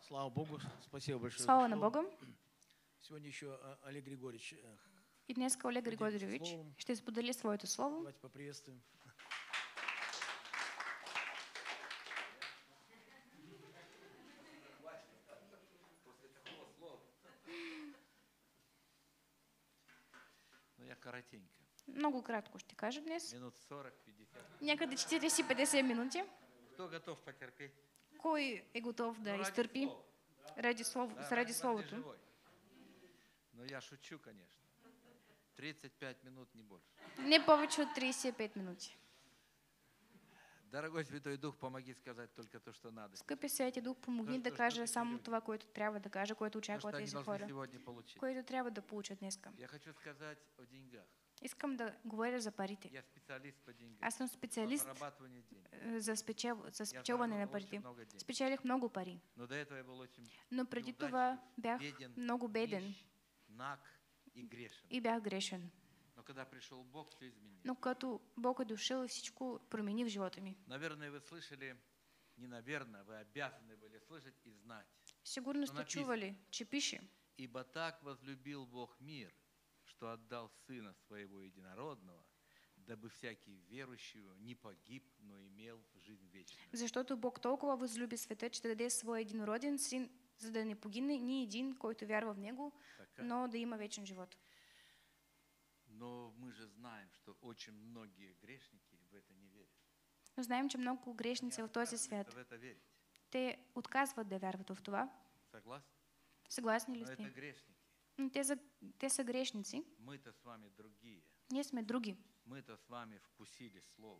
Слава Богу, спасибо большое. Слава на Бога. Сегодня еще Олег Григорьевич. И днес Олег Григорьевич ще сподели своето слово. Давайте поприветствуем. Ну, я коротенько. Много кратко ще кажа днес. Минут 40-50. Някъде 40-50 минути. Кто готов потерпеть? Кой е готов да изтърпи заради Словото? Но я шучу, конечно. 35 минут, не больше. Не повече от 35 минути. Дорогой Святой Дух, помоги сказать только то, что надо. Скъпи Святи Дух, помогни да кажа само това, което трябва да кажа, което очаква тези хора, което трябва да получат днеска. Я хочу сказать о деньгах. Искам да говоря за парите. Я специалист по деньгам. Аз съм специалист за спечелване на парите. Спечелих много пари. Но преди това бях много беден. И бях грешен. Но като Бог е дошъл и всичко промени в живота ми. Наверное, вы слышали, не наверное, вы обязаны были слышать и знать. Сигурно сте чували, че пише. Ибо так возлюбил Бог мир, что отдал Сына Своего Единородного, дабы всякий верующий не погиб, но имел жизнь вечную. Защото Бог толкова възлюби света, че да даде своя единороден син, за да не погине ни един, който вярва в него, но да има вечен живот. Но мы же знаем, что очень многие грешники в это не верят. Но знаем, че много грешници в този свят. Те отказват да вярват в това. Съгласни ли сте? Но те са грешници. Мы-то с вами другие. Ние сме други. Мы-то с вами вкусили Слово.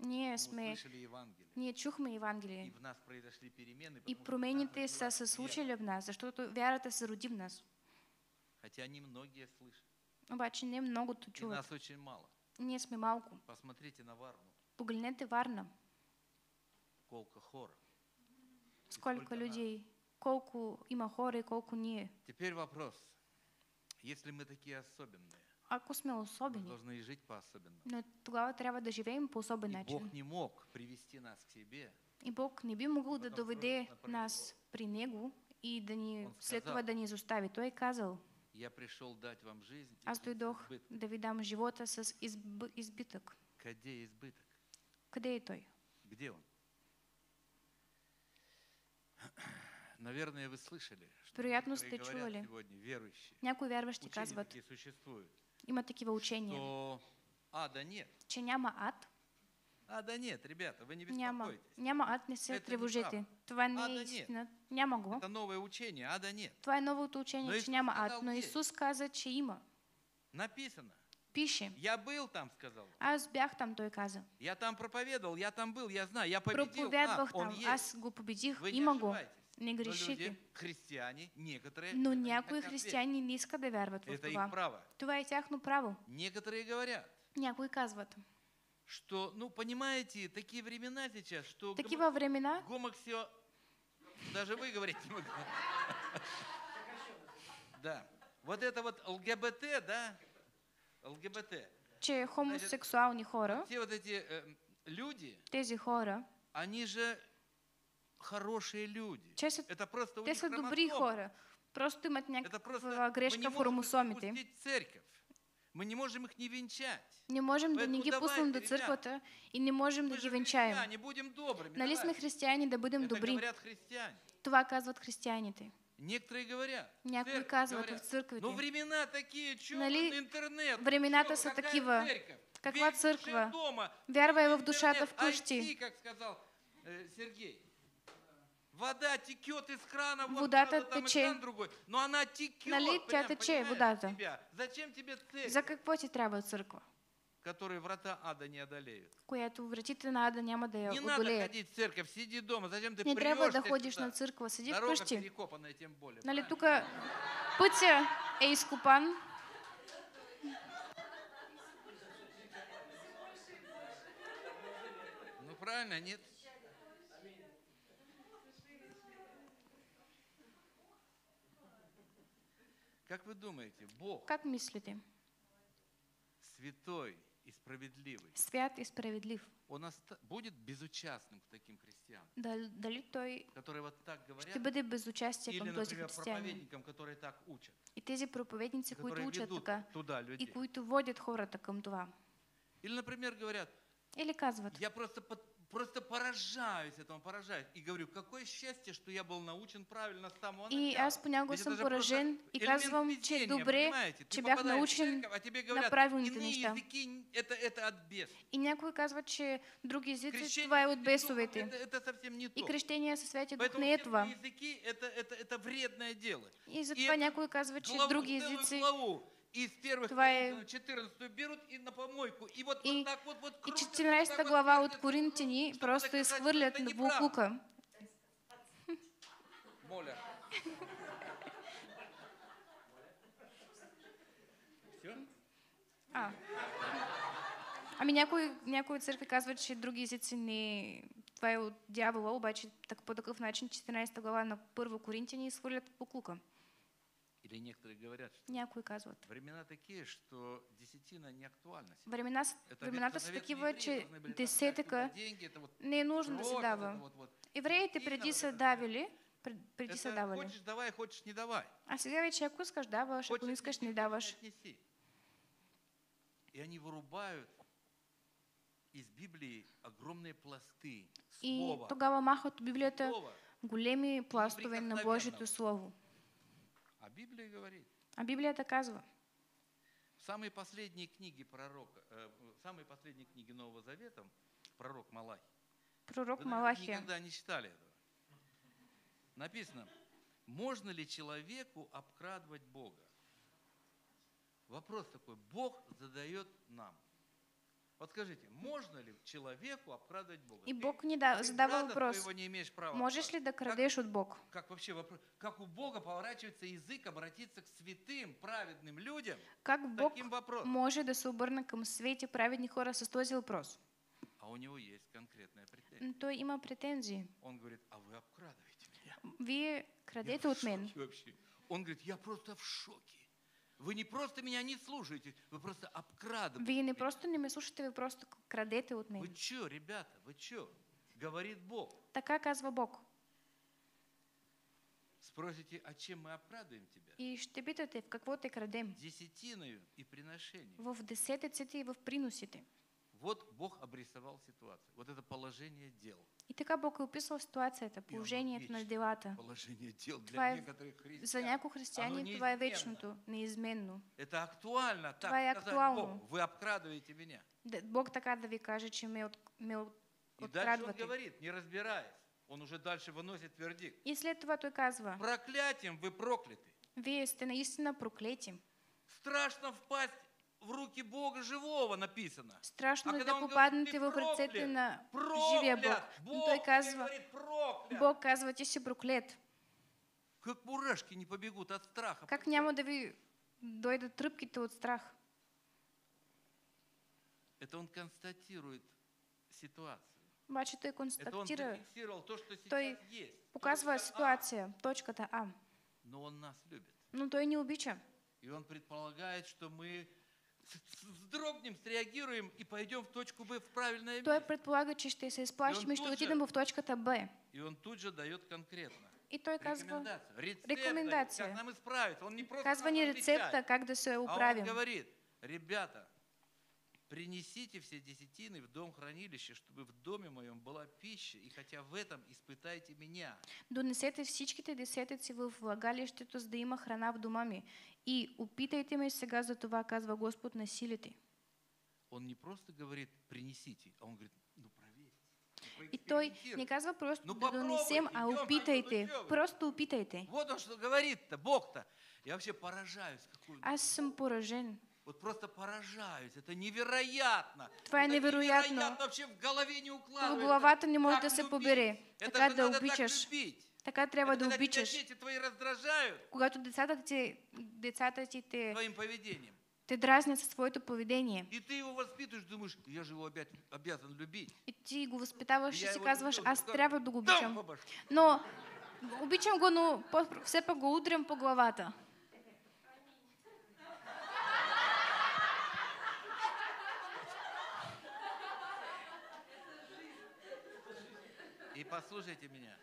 Ние чухме Евангелие. И в нас произошли перемены. И промените са се случили в нас, защото вярата се роди в нас. Хотя не многие слышат. Обаче не многото чуват. И нас очень мало. Ние сме малко. Посмотрите на Варну. Погледнете Варна. Колко хора. Сколько людей, колко има хора и колко ние. Теперь вопрос. Если мы такие особенные, ако сме особени, мы должны и жить по-особенному. Но тогава трябва да живеем по особен начин. Бог не мог привести нас к себе. И Бог не би могъл да доведе нас при Него и да ни след това да ни изостави. Той е казал: Я пришел дать вам жизнь. Аз дойдох да ви дам живота с избитък. Къде е избитък? Къде е той? Где он? Наверное, вы слышали, что вероятно сте чували. Някои вярващи казват, има такива учения, че няма ад. Ада нет, ребята, вы не беспокойтесь. Няма ад, не се тревожите. Това не е истина. Няма го. Это новое учение, ада нет. Това е новото учение, че няма ад. Но Исус каза, че има. Написано. Пише. Я был там, сказал. Аз бях там, той каза. Я там проповедовал, я там был, я знаю, я победил. Проповядвах там, аз го победих, има го. Не грешите. Християне, некоторые. Но някои християни не искат да вярват в това. Това е тяхно право. Некоторые говорят. Някои казват. Что, ну, понимаете, такие времена сейчас, что такива времена, даже вы говорите не могу. Да. Вот это вот ЛГБТ, да? ЛГБТ. Че хомосексуални хора, все вот эти люди, тези хора, они же хорошие люди. Это просто те са добри хора. Просто имат някаква грешка в хромосомите. Мы не можем их не венчать. Не можем да не ги пуснем до църквата и не можем да ги венчаем. Нали сме християни, да бъдем добри? Това казват християните. Някои казват в църквите. Нали времената са такива? Каква църква? Вярвай в душата вкъщи. Вода текет из крана, водата тече. Но она текет. Нали тя тече водата? Зачем тебе церковь? За какво ти трябва църква? Которые врата ада не одолеют. Която вратите на ада няма да я одолеят. Не надо ходить в церковь, сиди дома. Зачем ты не трябва да ходиш на църква, седи вкъщи. Нали тук пътя е изкопан. Ну правильно, нет? Как вы думаете, Бог, как мислите, святой и справедливый. Свят и справедлив. Он будет безучастным к таким христианам, Дали той которые вот так говорят, ще бъде безучастие или, към този например, християнин. проповедникам, которые так учат, И тези проповедници, които которые учат ведут така туда и людей. които водят хората към това. Или, например, говорят, Или казват, я просто поражаюсь. И говорю, какое счастье, что я был научен правильно с самого начала. и аз понякога Ведь съм это же поражен просто и элемент казвам, че везения, добре, понимаете? Ты че бях попадаешь в научен церковь, а тебе на говорят, правилните иные неща. языки, это от бесов. И някой казва, че други езици, Крещение това е от Святым Духом, бесовете. это совсем не И то. крещение със Святия Дух Поэтому не е все това. другие языки это вредное дело. И затова някой казва, че други Целую езици, главу из первых това е 14 берут и на помойку. И вот и, так вот и крутят, 14 так глава вот от Коринтини чтобы просто доказать, что изхвърлят это в неправда. буклука. Моля. Все? Ами някои църкви казват, че други езици не... Това е от дявола, обаче по такъв начин 14 глава на Първо Коринтини изхвърлят в буклука. Или некоторые говорят, что Някои казват. времена такие, что десятина не актуальна. Времената са такива, че десетъка не е нужно да се дава. Евреите преди са давали, Хочешь давай, хочешь не давай. А сега вече ако искаш даваш, ако не искаш не даваш. И они вырубают из Библии огромные пласты И слова. тогава махат от Библията големи пластове на Божието Слово. А Библия говорит. А Библията казва. В самые последние книги пророка, самые последние книги Нового Завета, пророк Малахий. Пророк Вы, наверное, Малахия. никогда не читали этого. Написано, можно ли человеку обкрадывать Бога? Вопрос такой, Бог задает нам. Вот скажите, можно ли человеку обкрадывать Бога? И Бог не задава въпрос. Не имеешь права можешь ли да крадеш от Бог? Как вообще вопрос? Как у Бога поворачивается язык обратиться к святым, праведным людям? Как Бог таким вопросом? може да се обърне към свети праведни хора с този въпрос? А у него есть конкретная претензия. Той има претензии. Он говорит, а вы обкрадываете меня. Вие крадете от мен. Он говорит, я просто в шоке. Вы не просто меня не слушаете, вы просто обкрадываете. Вие не просто не ме слушате, ви просто крадете от мен. Вы чё, ребята, вы чё? Говорит Бог. Така казва Бог. Спросите, а чем мы обкрадываем тебя? И ще питате, в какво те крадем? Десятиною и приношением. В десетиците и в приносите. Вот Бог обрисовал ситуацию. Вот это положение дел. И така Бог е описал ситуацията, положението на делата. Положение дел для Това е, некоторых християн. за някои християни това е вечното, неизменно. Это актуально. Това е актуално. Бог, вы обкрадываете меня. Бог така да ви каже, че ме И дальше он открадвате. говорит, не разбираясь. Он уже дальше выносит вердикт. И след това той казва, Проклятием вы прокляты. вие сте наистина проклети. Страшно впасть в руки Бога живого, написано. Страшно е да попаднете в ръцете на живия Бог. Но той казва, Бог казва, ти си проклет. Как мурашки не побегут от страха. Как няма да ви дойдат тръпките от страх? Это он констатирует ситуацию. Обаче той Это он констатира, зафиксировал то, что сейчас той есть. показва ситуация, точката А. Но он нас любит. Но той ни обича. И он предполагает, что мы вздрогнем, среагируем и пойдем в точку Б в правильное Той место. предполага, че ще се изплашим и ще отидем в точката Б. И он тут же дает конкретно. И той казва, Рекомендация. Как нам исправить? Он не просто казва ни рецепта как да се А он оправим. говорит, ребята, принесите все десятины в дом хранилища, чтобы в доме моем была пища, и хотя в этом испытайте меня. Донесете всичките десетици в влагалището, за да има храна в дома ми. И опитайте ме сега за това, казва Господ на силите. Он не просто говорит, принесите, а он говорит, ну проверьте. И той не казва просто да донесем, а опитайте. Просто опитайте. Вот он что говорит-то, Бог-то. Я вообще поражаюсь. Аз съм поражен. Вот просто поражаюсь. Это невероятно. Това е невероятно. Невероятно вообще в голове не В укладывается. главата не може Как да се любить? побере. Это Така же да надо так обичаш. любить. Така трябва Это да когда тебя обичаш. дети твои раздражают Когато децата ти своим поведением. те дразнят със своето поведение. И ты его воспитываешь, думаешь, я же его обязан любить. И ти го възпитаваш и Я си его казваш, люблю, аз как- трябва да го Дам обичам. по башке. Но обичам го, но все пак го удрям по главата. послушайте меня.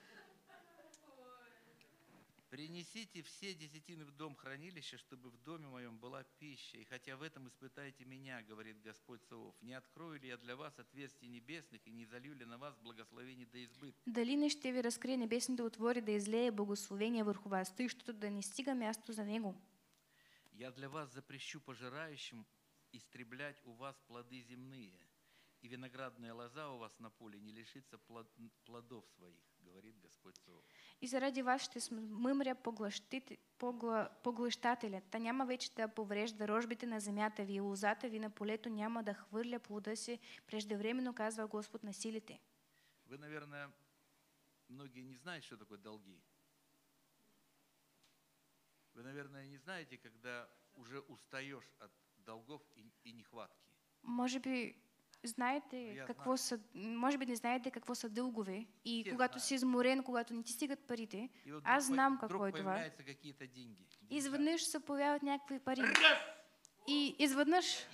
Принесите все десятины в дом хранилища, чтобы в доме моем была пища. И хотя в этом испытайте меня, говорит Господь Саваоф, не открою ли я для вас отверстий небесных и не залью ли на вас благословение до избытка? Дали не ще ви разкрие небесните отвори да излее благословение върху вас, тъй, щото да не стига място за него. Я для вас запрещу пожирающим истреблять у вас плоды земные, и виноградная лоза у вас на поле не лишится плодов своих, говорит Господь Саваоф. И заради вас ще смъмря поглъщателят. Та няма вече да поврежда рожбите на земята ви и лозата ви на полето няма да хвърля плода си преждевременно, казва Господ на силите. Вы, наверное, многие не знаете, что такое долги. Вы, наверное, не знаете, когда уже устаешь от долгов и нехватки. Може би знаете какво са, може би не знаете какво са дългове и когато си изморен, когато не ти стигат парите. Аз знам какво е това. И изведнъж се появяват някакви пари. И изведнъж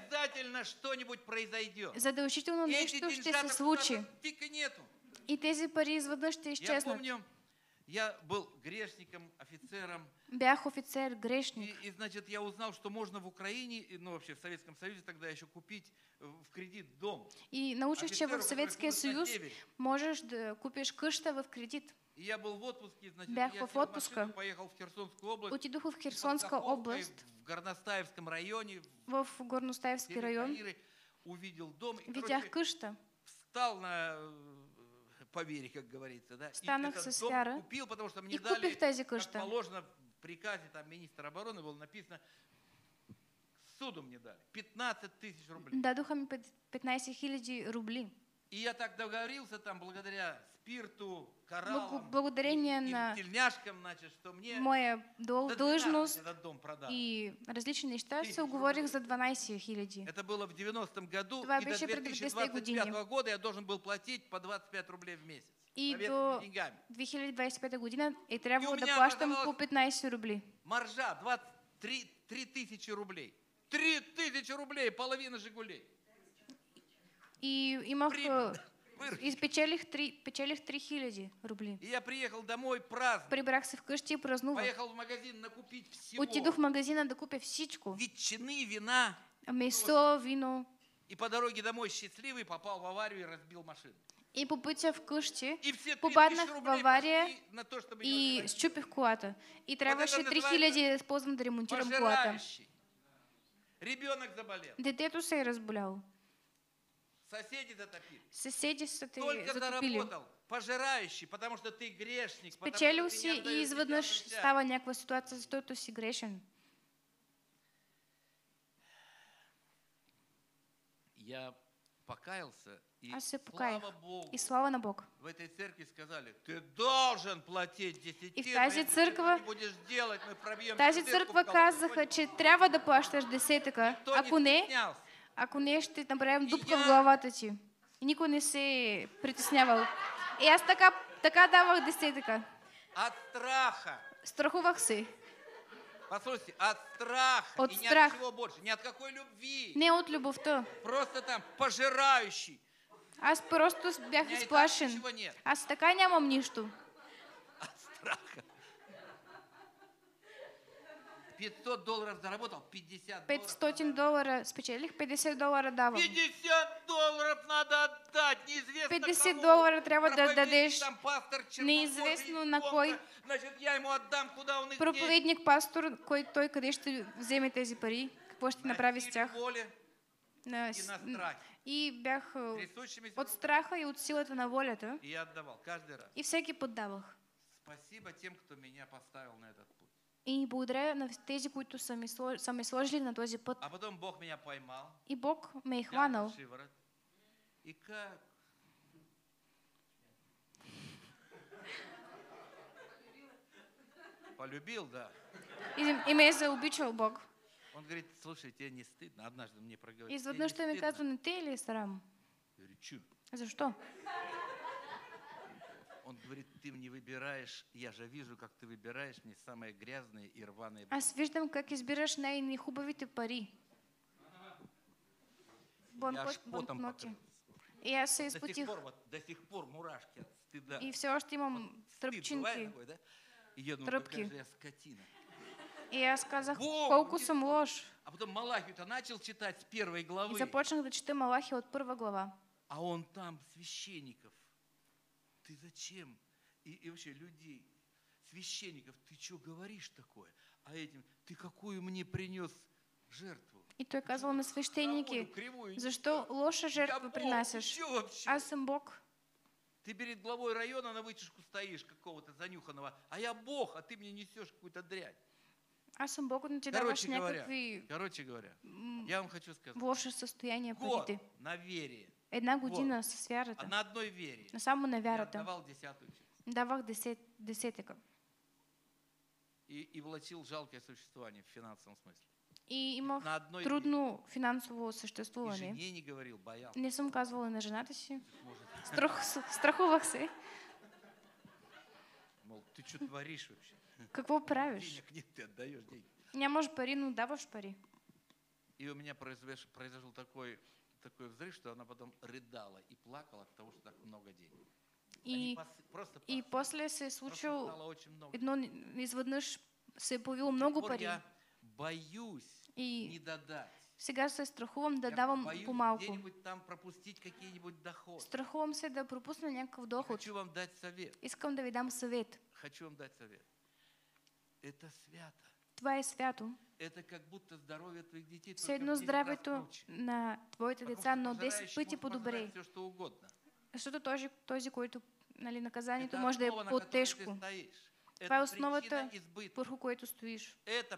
задължително нещо ще се случи. И тези пари изведнъж ще изчезнат. Я был грешником, офицером. Бях офицер, грешник. И значит, я узнал, что можно в Украине, ну вообще в Советском Союзе тогда еще купить в кредит дом. И научих, че в Советския съюз можеш да купиш къща в кредит. И я был в отпуске, значит, бях я в отпуска. Поехал в Херсонскую область. Отидох в Херсонска область. В Горностаевском районе. В Горностаевский район. Увидел дом. Видях къща. Встал на повере, как говорится, да. Станах с вяра. Купил, потому что мне и купих тази къща. Как положено в приказе там министра обороны было написано, суду мне дали 15 тысяч рублей. Дадоха ми 15 хиляди рубли. И я так договорился там благодаря спирту, кораллам, благодарение на тельняшкам, значит, что мне моя должность и различни неща се оговорих за 12 хиляди. Это было в 90-м году, това и до 2025 года я должен был платить по 25 рублей в месяц. И до 2025 година е трябвало да плащам по 15 рубли. Маржа 3000 рублей. 3000 рублей, половина Жигулей. И имах, печелих 3000 рубли. И я приехал домой праздновать. Прибрах се вкъщи и празнувах. Поехал в магазин накупить всего. Отидох в магазина да купя всичко. Ветчины, вина. Месо, вино. И по дороге домой счастливый попал в аварию и разбил машину. И по пътя вкъщи попаднах в авария и счупих колата. И трябваше 3000 да използвам да ремонтирам колата. Ребенок заболел. Детето се е разболяло. Соседи затопили. Соседи са те затопили. Заработал пожирающий, потому что ты грешник. Спечелил си и изведнъж става някаква ситуация, защото си грешен. Я покаялся, и аз се покаях. Слава Богу, и слава на Бог. В этой церкви сказали, ты должен платить десятину. И в тази църква, не будешь делать, мы пробьем тази църква казаха, че трябва да плащаш десетъка. Ако не, ще направим дупка в главата ти. И никой не се е притеснявал. И аз така давах десетъка. От страха. Страхувах се. Послушайте, от страха. От и страх. Ни от чего больше, ни от какой любви. Не от любовта. Просто там пожирающий. Аз просто бях изплашен. Аз така нямам нищо. От страха. $500 заработал, 50 $500 спечелих, $50 давам. $50 надо отдать, неизвестно $50 трябва да дадеш, неизвестно на кой. Значит, я ему отдам, куда он их проповедник, пастор, той къде ще вземе тези пари, какво ще направи с тях. И бях от страха и от силата на волята. И всеки път давах. Спасибо тем, кто меня поставил на этот путь. И благодаря на тези, които са ме сложили на този път. А потом Бог меня поймал. И Бог ме е хванал. И как? Полюбил, да. И ме е заобичал Бог. Он говорит, слушай, тебе не стыдно? Однажды мне проговорил. Изведнъж той ми казва, не те ли е срам? Я говорю, чё? Защо? Он говорит, ты не выбираешь, я же вижу, как ты выбираешь мне самые грязные и рваные. Аз виждам как избираш най-нехубавите пари. Я аж потом покрылся. И аз се изпотих. До сих пор мурашки от И все още имам тръпчинки, тръпки. И аз казах, колко съм лош. А потом Малахию-то начал читать с 1 главы. И започнах да чета Малахия от 1 глава. А он там священников. Ты зачем? И вообще людей, священников, ты что говоришь такое? А этим, ты какую мне принес жертву? И той казвал на свещеники, защо лоша жертва принасяш? Аз съм Бог. Ты перед главой района на вытяжку стоишь какого-то занюханного, а я Бог, а ты мне несешь какую-то дрянь. Аз съм Бог, но ти даваш някакви я вам хочу сказать, лошо състояние парите. На вере. Една година с вярата. На одной вере. Само на вярата. Я давал 10-ю часть. Давах десетика. И влачил жалкое существование в финансовом смысле. И имах трудно финансово съществуване. Жене не говорил, боялся. Не съм казвала на жената си. Страхувах се. Мол, ты что творишь вообще? Какво правиш? Денег нет, ты отдаешь деньги. Нямаш пари, но даваш пари. И у меня произошел такой взрыв, что она потом рыдала и плакала от того, что так много денег. И после се е случило едно, изведнъж се е появило много пари. Я боюсь не додать. Сега се страхувам да давам по-малко. Страхувам се да пропусна някакъв доход. Хочу вам дать совет. Искам да ви дам съвет. Хочу вам дать совет. Это свято. Това е свято. Это как будто здоровье твоих детей. Все едно здравето на твоите деца, но 10 пъти по-добре. Защото този, който наказанието може да е по-тежко. Това е основата, върху което стоиш.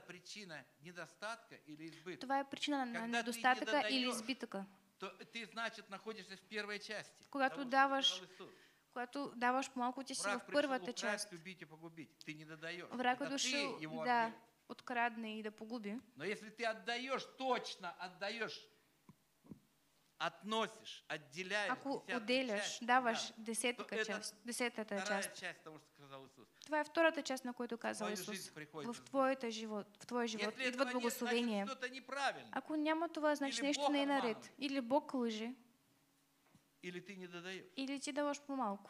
Това е причина на недостатъка или избитъка. Когато даваш малко, ти си в първата част. Враг е дошъл да открадне и да погуби. Но если ты отдаешь, точно отдаешь, относишь, отделяешь. Ако отделяш, даваш десетата част. Това е втората част, на която казал Исус. В твоя живот идват благословения. Ако няма това, значи нещо не е наред. Или Бог лъже, или ти даваш по-малко.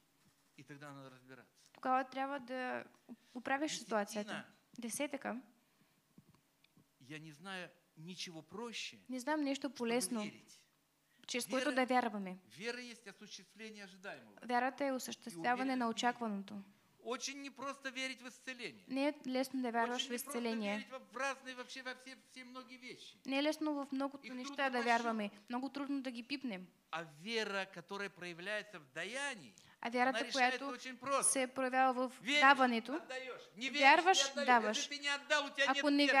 Тогава трябва да оправиш ситуацията. Десетъка. Не знам нещо полезно, чрез което да вярваме. Вярата е осъществяване на очакваното. Очень непросто верить в исцеление. Не е лесно да вярваш в исцеление. Не е лесно в многото неща да вярваме. Много трудно да ги пипнем. А вера, которая проявляется в даянии, а вярата, която се проявява в даването, вярваш, даваш. Ако не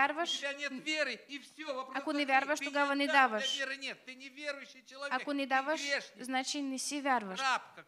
вярваш, тогава не даваш. Ако не даваш, значи не си вярваш.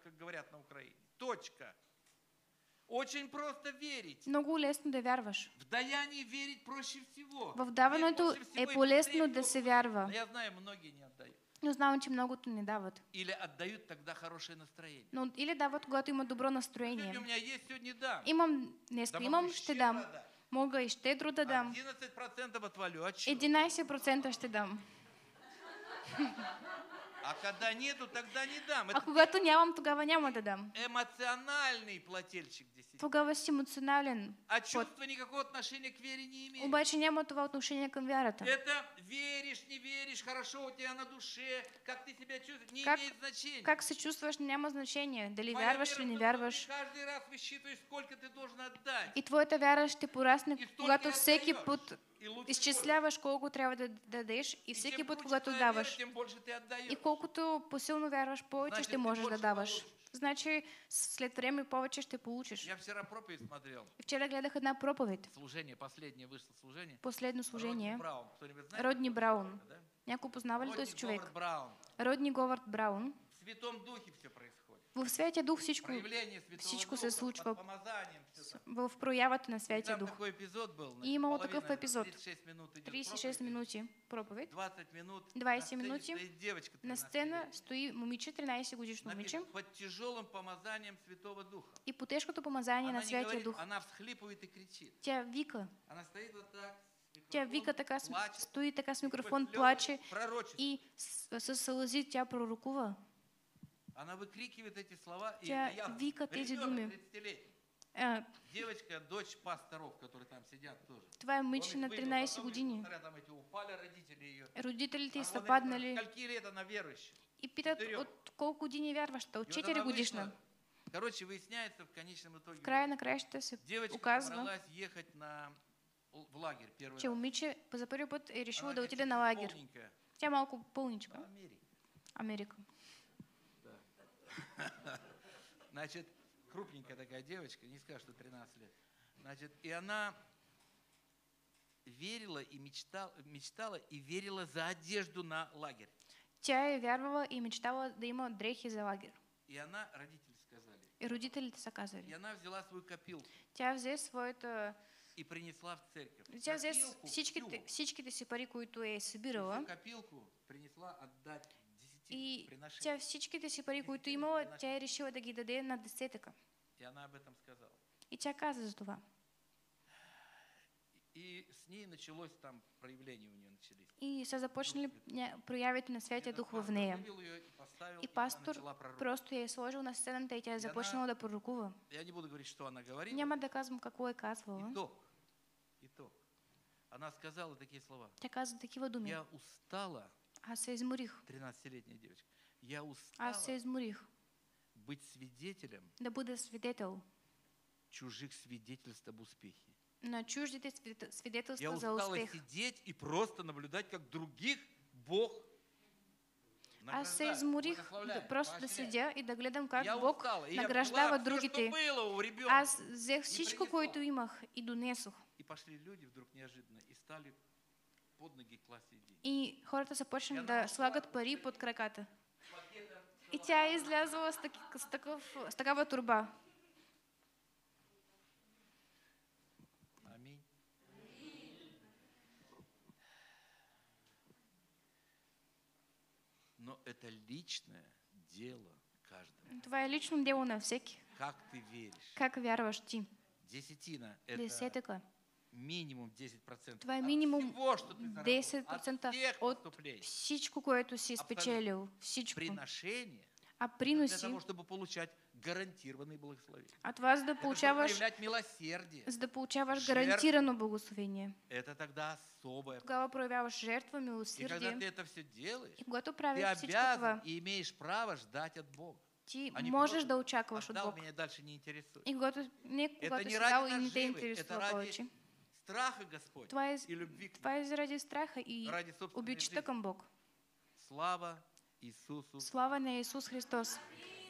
Очень просто верить. Много лесно да вярваш. В даянии верить проще всего. В даването е по-лесно да се вярва. Я знаю, многие не отдают. Но знам, че многото не дават. Или отдают тогда хорошее настроение. Но или дават, когато има добро настроение. У меня есть, сегодня дам. Имам, днеска имам, ще дам. Мога и щедро да дам. 11% отвалю. 11% ще дам. А когда нету, тогда не дам. А когато нямам, тогава няма да дам. Эмоциональный плательщик десятин. Тогава си емоционален. А чувство никакого отношения к вере не имеет. Обаче няма това отношение към вярата. Это веришь, не веришь, хорошо у тебя на душе, как ты себя чувствуешь, не имеет значения. Как се чувстваш, няма значение. Дали вярваш или не вярваш. Каждый раз высчитываешь, сколько ты должен отдать. И твоята вяра ще порасне, когато всеки път изчисляваш колко трябва да дадеш и всеки път, когато даваш. И колкото по-силно вярваш, повече ще можеш да даваш. Значи след време повече ще получиш. Вчера гледах една проповед. Последно служение. Родни Браун. Някой познава ли този човек? Родни Говард Браун. В Святия Дух всичко се случва в проявата на Святия Дух. И имало такъв епизод. 36 минути проповед. 20 минути. На сцена стои момиче, 13 годишно момиче. И по тежкото помазание на Святия Дух. Тя вика. Тя вика така, стои така с микрофон, плаче и със сълзи тя пророкува. Она выкрикивает эти слова, и Тя я, вика тези ребенок думи. 30-летний, девочка, дочь пасторов, которые там сидят тоже. Това е момиче на 13 години. Там эти упали родители ее. Родителите й са Она паднали скольки лет она верующая? и питат от колко години е вярваща, от И вот 4 она годишна. вышла. Короче, выясняется в конечном итоге. В края на краищата се Девочка оказва, собралась ехать в лагерь первый че раз. момиче за първи път е решила Она да как отиде на лагер. полненькая. Тя е малко пълничка. Америка. Америка. Значит, крупненькая такая девочка, не скажу, что 13 лет. Значит, и она верила и мечтала и верила за одежду на лагерь. Тя е вярвала и мечтала да има дрехи за лагер. И она, родители сказали. И родителите са И казали. она взяла свою копилку Тя взе своята... и принесла в церковь. Тя взе Копилку всичките си пари, които е всю събирала. копилку принесла отдать И приношение. тя всичките си пари, които имала, тя е решила да ги даде на десетъка. И она об этом сказала. И тя каза за това. И с ней началось там, проявления у нее начались. И са започнали проявите на Святия Дух в нея. И пастор просто я е сложил на сцената и тя е започнала да пророкува. Я не буду говорить, что она говорила. Няма да казвам какво е казвала. Итог. Она сказала такие слова. Тя каза такива думи. Я устала, Аз се изморих. 13-летняя девочка. Я Аз се устала изморих быть свидетелем да бъда свидетел чужих свидетельств об успехе. на чуждите Я свидетелства за устала успех. сидеть и просто наблюдать, как других Бог Аз се награждает, изморих благословляет, просто да поощряет. седя и да гледам как Я Бог устала, и я награждава взяла всё, другите. что было у ребенка. Аз взех всичко, принесла. което имах и донесох. И пошли люди вдруг неожиданно и стали под ноги класть идеи. И хората са почнали да слагат пари под краката. И тя е излязла с такава турба. Аминь. Но это личное дело каждого. Това е лично дело на всеки. Как ты веришь? Как вярваш ти? Десятина – это Десетъка. минимум 10%. Това е от минимум всего, что ты заработал, 10% от всех от поступлений. всичко, което си спечелил. Всичко. Приношение А для приноси, того, чтобы получать гарантированные благословения. а това за да Это чтобы получаваш, проявлять милосердие. за да получаваш жертва. гарантирано благословение. Это тогда особое. Тогава проявяваш жертва, И когда милосърдие. ты это все делаешь, И когато ты правиш всичко обязан това, и имеешь право ждать от Бога. ти А не можеш просто да очакваш от отдал, Бог. меня дальше не интересует. И не когато не си ради дал и не те наживы, интересува это ради повече. страха Господь Това е, и любви к това е заради страха и ради собственной обичта жизни. към Бог. Слава Иисусу. Слава на Исус Христос.